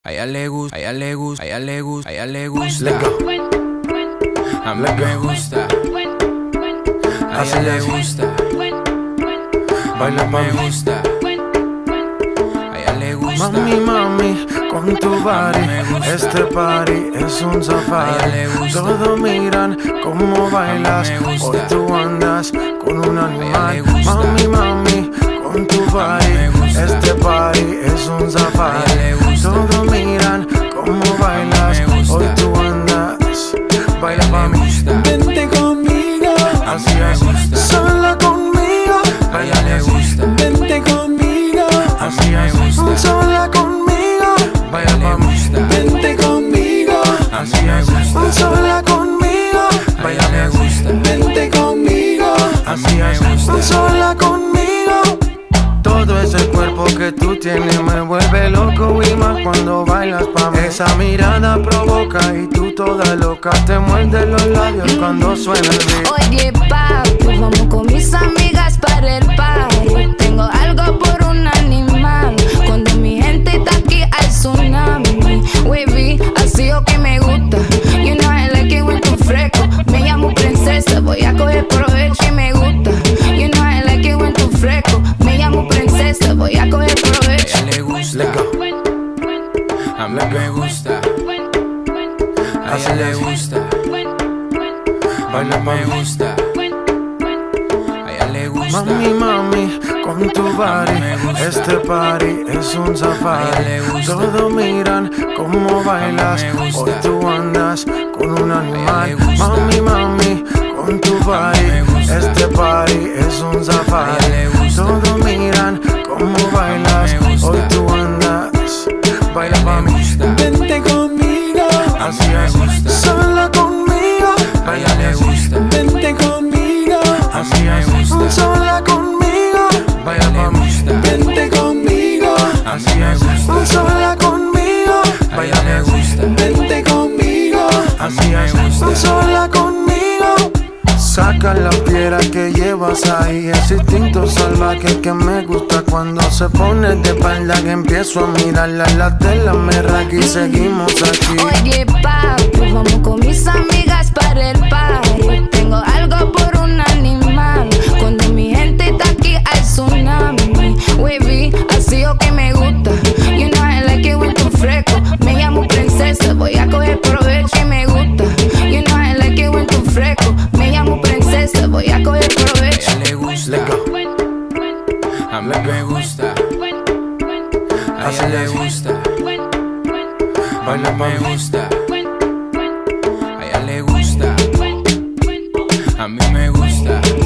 A ella le gusta, a ella le gusta, a ella le gusta, a ella le gusta. A mí me gusta. A ella le gusta. Baila me gusta. A ella le gusta. Mami, mami, con tu body, este party es un safari. Todos miran cómo bailas, hoy tú andas con un animal. Mami, mami, con tu body, este party es un safari. Todos miran cómo bailas, hoy tú andas. Baila pa' mí, Vente conmigo, así es, sola conmigo. Baila le gusta. vente conmigo, Así es, sola conmigo. Baila pa' mí, vente conmigo, así es, sola conmigo. Baila le gusta. vente conmigo, Así es, sola conmigo. Todo ese cuerpo que tú tienes me vuelve loco y más cuando bailas pa' mí. Esa mirada provoca y tú toda loca te muerdes los labios cuando suena el beat. Oye, papi, vamos con mis amigas para el party. Tengo algo por un animal. Cuando mi gente está aquí hay tsunami. Wavy, así o que me gusta. You know I like it when tú fresco. Me llamo princesa, voy a coger provecho y me gusta. You know I like it when tú fresco. Me llamo princesa, voy a coger provecho. A ella le gusta. A mí me gusta. A ella le gusta. Baila me gusta. A ella le gusta. Mami, mami, con tu body, este party es un safari. Todos miran cómo bailas, hoy tú andas con un animal. Mami, mami, con tu body, este party es un safari. Todos miran cómo bailas, hoy tú andas. Baila pa' mí, vente conmigo, así es, sola conmigo. Baila le gusta. vente conmigo, Así es, sola conmigo. Baila pa' mí, vente conmigo, así es, sola conmigo. Baila le gusta. vente conmigo, Así es, sola conmigo. Saca la piedra que llevas ahí, ese instinto salvaje que me gusta cuando se pone de espalda, que empiezo a mirarla, la tela me raca y seguimos aquí. Oye, papi, vamos con mis amigas para el party. Tengo algo por un animal. Cuando mi gente está aquí hay tsunami. Wavy, así o que me gusta. You know I like it when tú fresco. Me llamo princesa, voy a coger provecho y me gusta. You know I like it when tú fresco. Me llamo princesa, voy a coger provecho. A ella le gusta. A mí me gusta. A ella le gusta. Baila me gusta. A ella le gusta. A mí me gusta.